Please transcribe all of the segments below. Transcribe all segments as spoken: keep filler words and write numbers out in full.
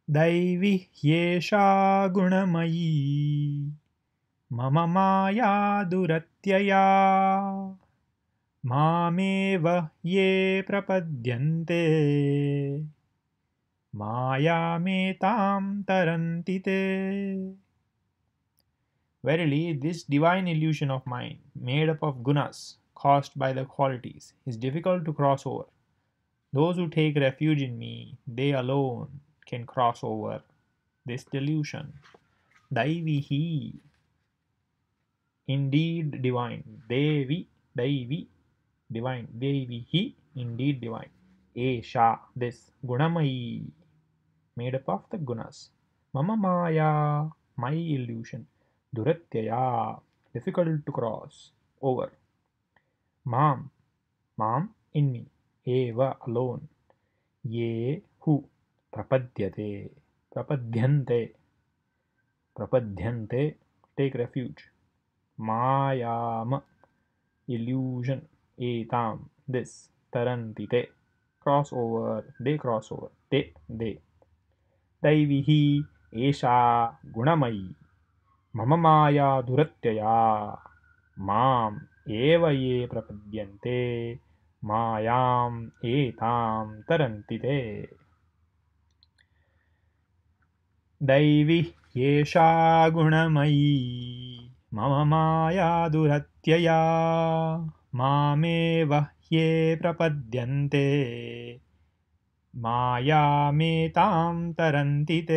दैवी ह्येषा गुणमयी मम माया दुरत्यया मामेव ये प्रपद्यन्ते मायामेतां तरन्ति ते. Verily, this divine illusion of mine, made up of gunas, caused by the qualities, is difficult to cross over. Those who take refuge in me, they alone can cross over this delusion. Daivihi, indeed divine. Devi, Daivi, divine. Devihi, indeed divine. Esha, this. Gunamayi, made up of the gunas. Mama Maya, my illusion. Duratyaya, difficult to cross over. Mam, mam, in me. Eva, alone. Ye, who. Prapadyate, prapadyante, prapadyante, take refuge. Mayam, illusion. Etam, this. Tarantite, cross over, they cross over. Te, they. Daivihi, esha, gunamayi. मम माया दुरत्यया माम एव ये प्रपद्यन्ते मायाम एतां तरन्ति ते. दैवी ह्येषा गुणमयी मम माया दुरत्यया मामेव ये प्रपद्यन्ते मायामेतां तरन्ति ते.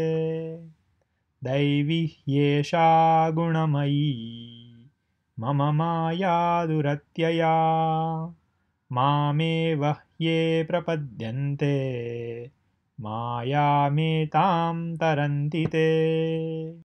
दैवी ह्येषा गुणमयी मम माया दुरत्यया मामेव ये प्रपद्यन्ते मायामेतां तरन्ति ते.